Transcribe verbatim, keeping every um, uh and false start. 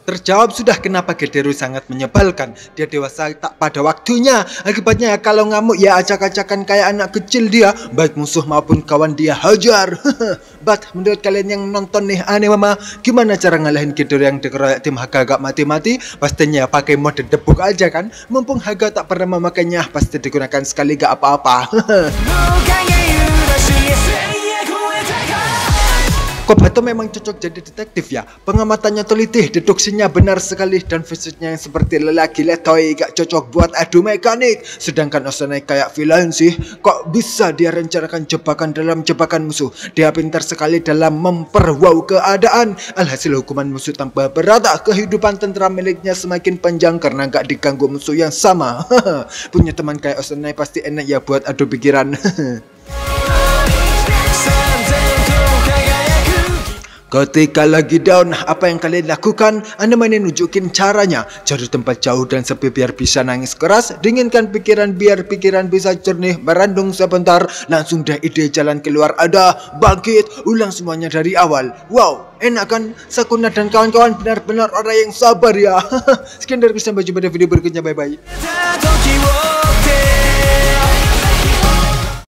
Terjawab sudah kenapa Gederu sangat menyebalkan. Dia dewasa tak pada waktunya. Akibatnya kalau ngamuk ya acak-acakan kayak anak kecil dia. Baik musuh maupun kawan dia hajar. But menurut kalian yang nonton nih aneh mama, gimana cara ngalahin Gederu yang dikeroyok tim Haga gak mati-mati? Pastinya pakai mode debuk aja kan. Mumpung Haga tak pernah memakainya, pasti digunakan sekali gak apa-apa. Kobato memang cocok jadi detektif ya. Pengamatannya teliti, deduksinya benar sekali, dan fisiknya yang seperti lelaki letoy gak cocok buat adu mekanik. Sedangkan Osanai kayak villain sih. Kok bisa dia rencanakan jebakan dalam jebakan musuh? Dia pintar sekali dalam memperwow keadaan. Alhasil hukuman musuh tanpa berata. Kehidupan tentara miliknya semakin panjang karena gak diganggu musuh yang sama. Punya teman kayak Osanai pasti enak ya buat adu pikiran. Ketika lagi down, apa yang kalian lakukan? Anda mainin nunjukin caranya. Cari tempat jauh dan sepi biar bisa nangis keras. Dinginkan pikiran biar pikiran bisa jernih. Merandung sebentar, langsung deh ide jalan keluar ada. Bangkit, ulang semuanya dari awal. Wow, enak kan? Sakuna dan kawan-kawan benar-benar orang yang sabar ya. Sekian dari saya, sampai jumpa di video berikutnya. Bye-bye.